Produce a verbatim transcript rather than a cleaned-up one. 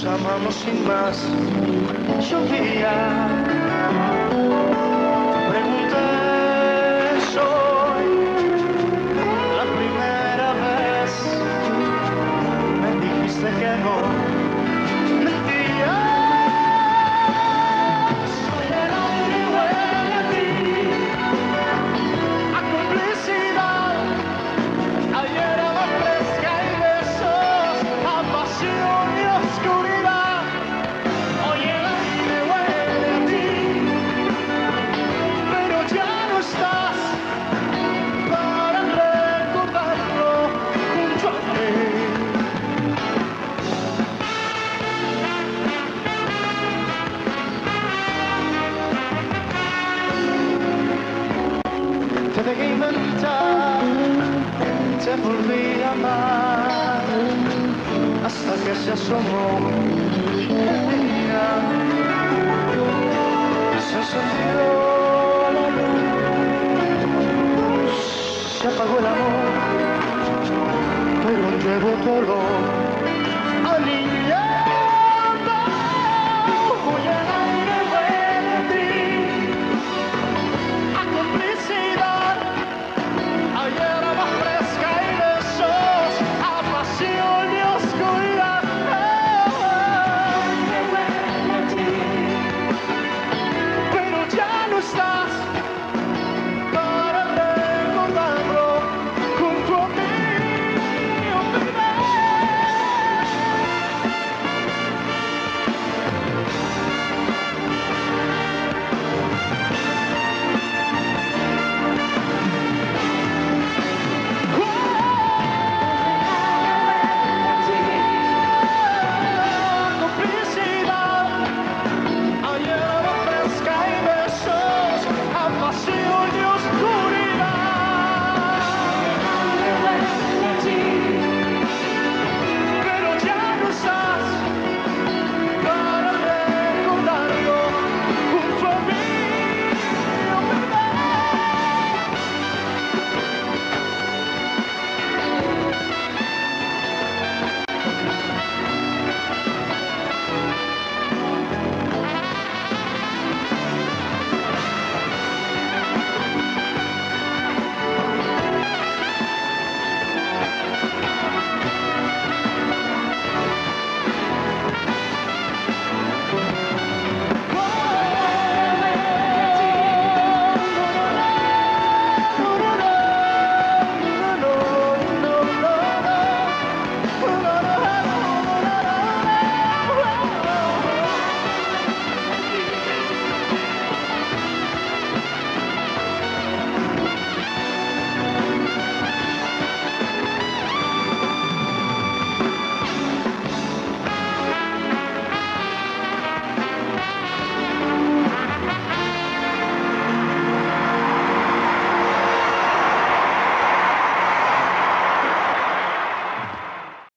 nos amamos sin más. Llovía, pregunté, soy la primera vez. Me dijiste que no, mentira. Soy el aire y huele a ti, a complicidad. Ayer era fresca y besos, a pasión y oscuridad. Hoy el aire huele a ti, pero ya no estás para recordarlo junto a mí. Te dejé inventar, te volví a amar, hasta que se asomó el día. Se encendió la luz, se apagó el amor, pero llevo tu olor a niña.